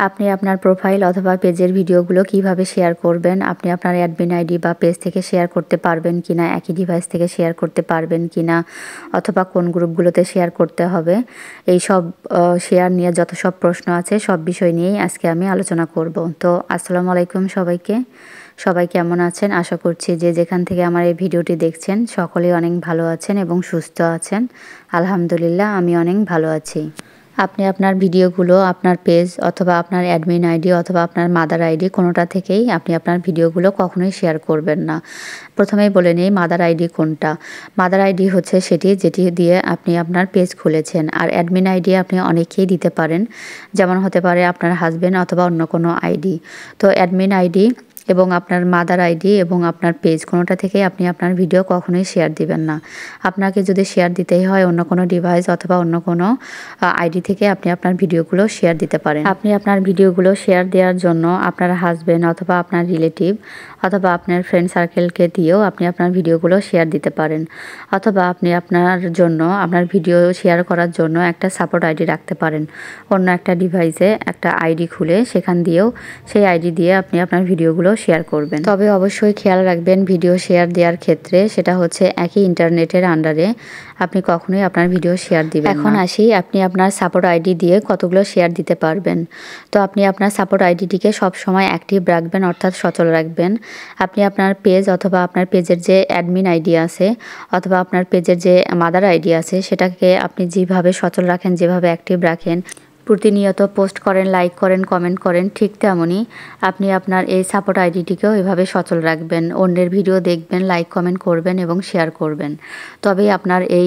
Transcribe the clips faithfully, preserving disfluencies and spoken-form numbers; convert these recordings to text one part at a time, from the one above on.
আপনি আপনার প্রোফাইল অথবা পেজের ভিডিওগুলো কিভাবে শেয়ার করবেন, আপনি আপনার অ্যাডমিন আইডি বা পেজ থেকে শেয়ার করতে পারবেন কিনা, একই ডিভাইস থেকে শেয়ার করতে পারবেন কিনা, অথবা কোন গ্রুপগুলোতে শেয়ার করতে হবে, এই সব শেয়ার নিয়ে যত সব প্রশ্ন আছে সব বিষয় নিয়েই আজকে আমি আলোচনা করব। তো আসসালামু আলাইকুম সবাইকে। সবাই কেমন আছেন? আশা করছি যে যেখান থেকে আমার এই ভিডিওটি দেখছেন সকলেই অনেক ভালো আছেন এবং সুস্থ আছেন। আলহামদুলিল্লাহ আমি অনেক ভালো আছি। আপনি আপনার ভিডিওগুলো আপনার পেজ অথবা আপনার অ্যাডমিন আইডি অথবা আপনার মাদার আইডি কোনোটা থেকেই আপনি আপনার ভিডিওগুলো কখনোই শেয়ার করবেন না। প্রথমেই বলে নিই মাদার আইডি কোনটা। মাদার আইডি হচ্ছে সেটি যেটি দিয়ে আপনি আপনার পেজ খুলেছেন, আর অ্যাডমিন আইডি আপনি অনেকেই দিতে পারেন, যেমন হতে পারে আপনার হাজব্যান্ড অথবা অন্য কোনো আইডি। তো অ্যাডমিন আইডি এবং আপনার মাদার আইডি এবং আপনার পেজ কোনোটা থেকেই আপনি আপনার ভিডিও কখনোই শেয়ার দিবেন না। আপনাকে যদি শেয়ার দিতেই হয় অন্য কোনো ডিভাইস অথবা অন্য কোনো আইডি থেকে আপনি আপনার ভিডিওগুলো শেয়ার দিতে পারেন। আপনি আপনার ভিডিওগুলো শেয়ার দেওয়ার জন্য আপনার হাজব্যান্ড অথবা আপনার রিলেটিভ অথবা আপনার ফ্রেন্ড সার্কেলকে দিয়েও আপনি আপনার ভিডিওগুলো শেয়ার দিতে পারেন, অথবা আপনি আপনার জন্য আপনার ভিডিও শেয়ার করার জন্য একটা সাপোর্ট আইডি রাখতে পারেন। অন্য একটা ডিভাইসে একটা আইডি খুলে সেখান দিয়েও সেই আইডি দিয়ে আপনি আপনার ভিডিওগুলো শেয়ার করবেন। তবে অবশ্যই খেয়াল রাখবেন ভিডিও শেয়ার দেওয়ার ক্ষেত্রে সেটা হচ্ছে একই ইন্টারনেটের আন্ডারে আপনি কখনোই আপনার ভিডিও শেয়ার দিবেন না। এখন আসি আপনি আপনার সাপোর্ট আইডি দিয়ে কতগুলো শেয়ার দিতে পারবেন। তো আপনি আপনার সাপোর্ট আইডিটিকে সবসময় অ্যাক্টিভ রাখবেন, অর্থাৎ সচল রাখবেন। আপনি আপনার পেজ অথবা আপনার পেজের যে অ্যাডমিন আইডি আছে অথবা আপনার পেজের যে মাদার আইডি আছে সেটাকে আপনি যেভাবে সচল রাখেন, যেভাবে অ্যাক্টিভ রাখেন, প্রতিনিয়ত পোস্ট করেন, লাইক করেন, কমেন্ট করেন, ঠিক তেমনই আপনি আপনার এই সাপোর্ট আইডিটিকেও এভাবে সচল রাখবেন। অন্যের ভিডিও দেখবেন, লাইক কমেন্ট করবেন এবং শেয়ার করবেন। তবেই আপনার এই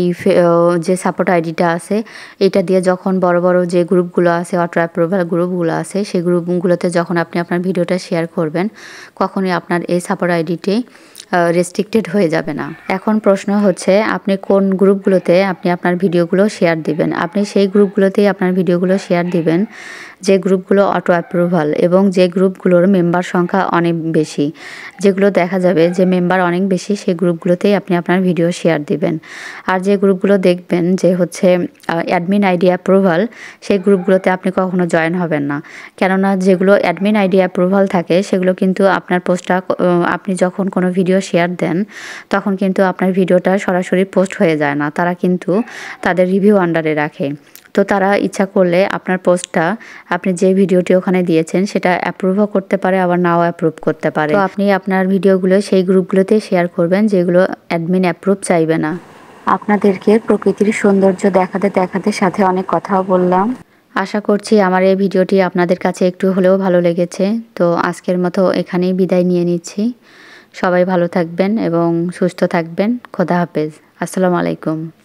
যে সাপোর্ট আইডিটা আছে এটা দিয়ে যখন বড় বড় যে গ্রুপগুলো আছে, অটো অ্যাপ্রুভাল গ্রুপগুলো আছে, সেই গ্রুপগুলোতে যখন আপনি আপনার ভিডিওটা শেয়ার করবেন কখনোই আপনার এই সাপোর্ট আইডিটি রেস্ট্রিক্টেড হয়ে যাবে না। এখন প্রশ্ন হচ্ছে আপনি কোন গ্রুপগুলোতে আপনি আপনার ভিডিওগুলো শেয়ার দিবেন। আপনি সেই গ্রুপগুলোতেই আপনার ভিডিওগুলো শেয়ার দিবেন যে গ্রুপগুলো অটো অ্যাপ্রুভাল এবং যে গ্রুপগুলোর মেম্বার সংখ্যা অনেক বেশি, যেগুলো দেখা যাবে যে মেম্বার অনেক বেশি, সেই গ্রুপগুলোতেই আপনি আপনার ভিডিও শেয়ার দিবেন। আর যে গ্রুপগুলো দেখবেন যে হচ্ছে অ্যাডমিন আইডি অ্যাপ্রুভাল, সেই গ্রুপগুলোতে আপনি কখনো জয়েন হবেন না। কেননা যেগুলো অ্যাডমিন আইডি অ্যাপ্রুভাল থাকে সেগুলো কিন্তু আপনার পোস্টটা আপনি যখন কোনো ভিডিও শেয়ার দেন তখন কিন্তু আপনার ভিডিওটা সরাসরি পোস্ট হয়ে যায় না, তারা কিন্তু তাদের রিভিউ আন্ডারে রাখে। তো তারা ইচ্ছা করলে আপনার পোস্টটা আপনি যে ভিডিওটি ওখানে দিয়েছেন সেটা অ্যাপ্রুভও করতে পারে, আবার নাও অ্যাপ্রুভ করতে পারে। তো আপনি আপনার ভিডিওগুলো সেই গ্রুপগুলোতে শেয়ার করবেন যেগুলো অ্যাডমিন অ্যাপ্রুভ চাইবে না। আপনাদেরকে প্রকৃতির সৌন্দর্য দেখাতে দেখাতে সাথে অনেক কথাও বললাম। আশা করছি আমার এই ভিডিওটি আপনাদের কাছে একটু হলেও ভালো লেগেছে। তো আজকের মতো এখানেই বিদায় নিয়ে নিচ্ছি। সবাই ভালো থাকবেন এবং সুস্থ থাকবেন। খোদা হাফেজ। আসসালামু আলাইকুম।